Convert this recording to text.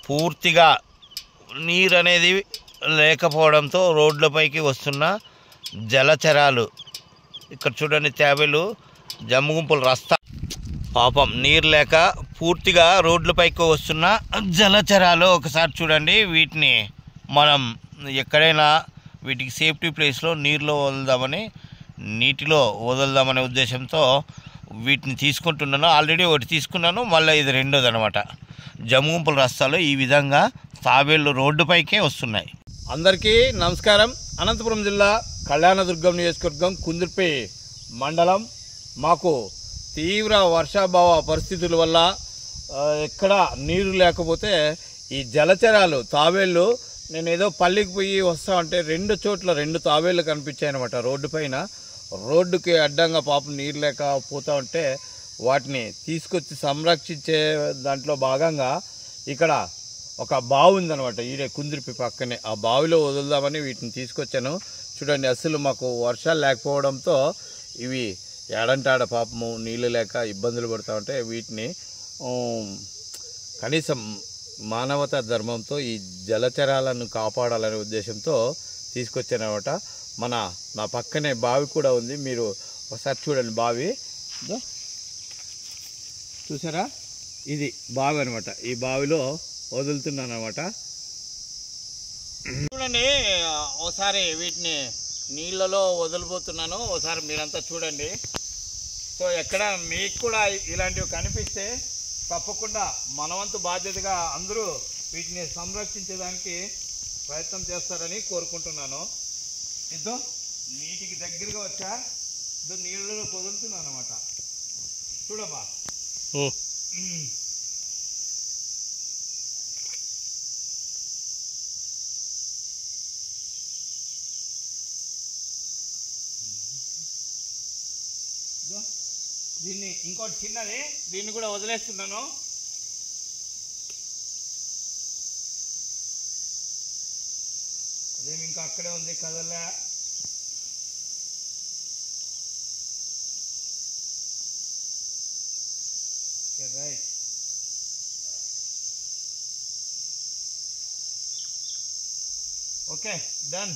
పూర్తిగా నీరు అనేది లేకపోవడంతో రోడ్లపైకి వస్తున్న జలచరాలు. ఇక్కడ చూడండి, తాబేలు జమ్ముగుంపులు రస్తా. పాపం నీరు లేక పూర్తిగా రోడ్లపైకి వస్తున్న జలచరాలు. ఒకసారి చూడండి, వీటిని మనం ఎక్కడైనా వీటికి సేఫ్టీ ప్లేస్లో నీటిలో వదులుదామనే ఉద్దేశంతో వీటిని తీసుకుంటున్నాను. ఆల్రెడీ ఒకటి తీసుకున్నాను, మళ్ళీ ఇది రెండోది అనమాట. జమ్ముగుంపుల రస్తాలు ఈ విధంగా తాబేళ్ళు రోడ్డుపైకే వస్తున్నాయి. అందరికీ నమస్కారం. అనంతపురం జిల్లా కళ్యాణదుర్గం నియోజకవర్గం కుందుర్పి మండలం. మాకు తీవ్ర వర్షాభావ పరిస్థితుల వల్ల ఎక్కడ నీరు లేకపోతే ఈ జలచరాలు తాబేళ్ళు, నేను ఏదో పల్లికి పోయి వస్తా అంటే 2 చోట్ల 2 తాబేళ్ళు కనిపించాయి అనమాట రోడ్డు పైన. రోడ్డుకి అడ్డంగా పాపం నీరు లేక పోతూ ఉంటే వాటిని తీసుకొచ్చి సంరక్షించే దాంట్లో భాగంగా ఇక్కడ ఒక బావి ఉందనమాట, ఈడే కుందిరిపి పక్కనే. ఆ బావిలో వదులుదామని వీటిని తీసుకొచ్చాను. చూడండి, అసలు మాకు వర్షాలు లేకపోవడంతో ఇవి ఏడంటాడ పాపము నీళ్ళు లేక ఇబ్బందులు పడుతూ ఉంటే వీటిని కనీసం మానవతా ధర్మంతో ఈ జలచరాలను కాపాడాలనే ఉద్దేశంతో తీసుకొచ్చానమాట. నా పక్కనే బావి కూడా ఉంది, మీరు ఒకసారి చూడండి. బావి చూసారా, ఇది బావి అనమాట. ఈ బావిలో వదులుతున్నాను అనమాట. చూడండి, ఒకసారి వీటిని నీళ్ళలో వదిలిపోతున్నాను, ఒకసారి మీరంతా చూడండి. సో ఎక్కడ మీకు కూడా ఇలాంటివి కనిపిస్తే తప్పకుండా మనవంతు బాధ్యతగా అందరూ వీటిని సంరక్షించేదానికి ప్రయత్నం చేస్తారని కోరుకుంటున్నాను. ఇదో నీటికి దగ్గరగా వచ్చా, ఇదో నీళ్ళలో వదులుతున్నాను అనమాట. చూడమ్మా, దీన్ని ఇంకోటి చిన్నది, దీన్ని కూడా వదిలేస్తున్నాను. అదేమి ఇంకా అక్కడే ఉంది, కదలే. Right, okay, done.